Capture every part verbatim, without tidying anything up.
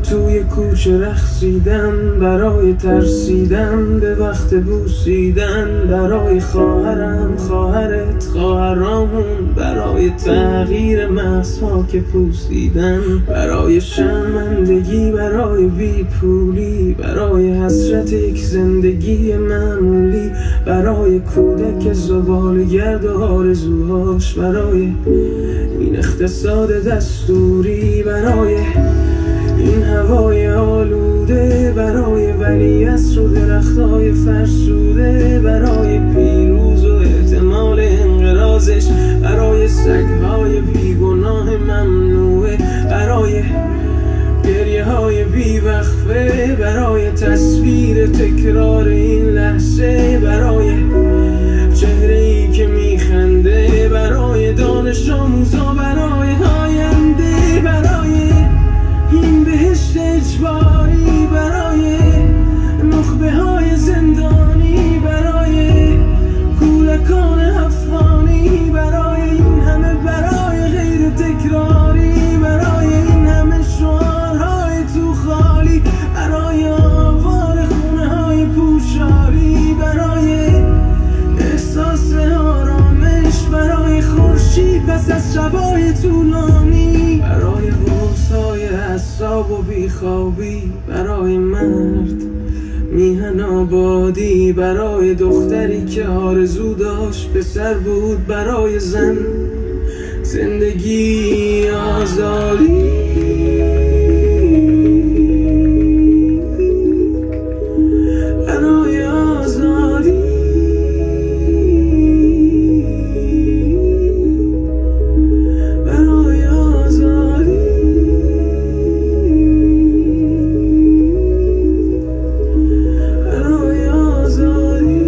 توی کوچه رقصیدن، برای ترسیدن به وقت بوسیدن، برای خواهرم خواهرت خواهرامون، برای تغییر مغزها که پوسیدن، برای شرمندگی برای بیپولی، برای حسرت یک زندگی معمولی، برای کودک زباله‌گرد و آرزوهاش، برای این اقتصاد دستوری، برای این هوای آلوده، برای ولیعصر و درختای فرسوده، برای پیروز و احتمال انقراضش، برای سگهای بیگناه ممنوعه، برای گریه های بیوقفه، برای تصویر تکرار این لحظه، برای چهره ای که میخنده، برای دانش آموزا، برای آینده، برای این بهشت اجباری، برای نخبه های زندانی، برای کودکان افغانی، برای این همه برای غیر تکراری، برای این همه شعارهای تو خالی، برای آوار خونه های پوشالی، برای احساس آرامش، برای خورشید پس از شبای طولانی، برای روزهای عصاب و بیخوابی، برای مرد میهن آبادی، برای دختری که آرزو داشت پسر بود، برای زن زندگی آزادی، برای آزادی، برای آزادی، برای آزادی.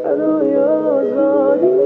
فدای آزادی